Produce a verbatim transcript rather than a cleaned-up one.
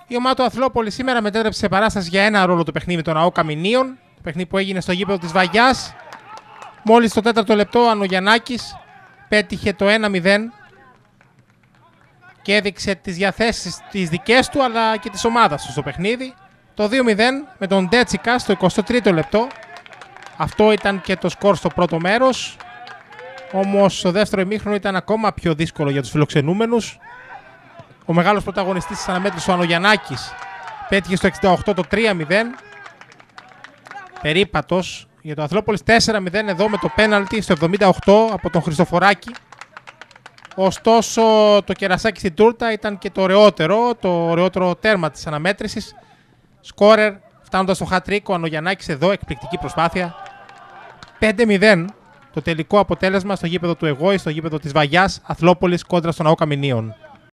Η ομάδα του Αθλόπολη σήμερα μετέτρεψε σε παράσταση για ένα ρόλο το παιχνίδι των ΑΟ Καμινίων. Το παιχνίδι που έγινε στο γήπεδο της Βαγιάς. Μόλις στο τέταρτο λεπτό ο Ανογιαννάκης πέτυχε το ένα μηδέν και έδειξε τις διαθέσεις τις δικές του αλλά και της ομάδας του στο παιχνίδι. Το δύο μηδέν με τον Ντέτσικα στο εικοστό τρίτο λεπτό. Αυτό ήταν και το σκορ στο πρώτο μέρος. Όμως στο δεύτερο ημίχρονο ήταν ακόμα πιο δύσκολο για τους φιλοξενούμενους. Ο μεγάλος πρωταγωνιστής της αναμέτρησης, ο Ανογιαννάκης, πέτυχε στο εξήντα οκτώ το τρία μηδέν. Περίπατος για το Αθλόπολης, τέσσερα μηδέν εδώ με το πέναλτι στο εβδομήντα οκτώ από τον Χριστοφοράκη. Ωστόσο το κερασάκι στην τούρτα ήταν και το ωραιότερο, το ωραιότερο τέρμα της αναμέτρησης. Σκόρερ φτάνοντας στο χατρίκ, ο Ανογιαννάκης εδώ, εκπληκτική προσπάθεια. πέντε μηδέν το τελικό αποτέλεσμα στο γήπεδο του Εγώη, στο γήπεδο της Βαγιάς, Αθλόπολης κόντρα στον ΑΟ Καμινίων.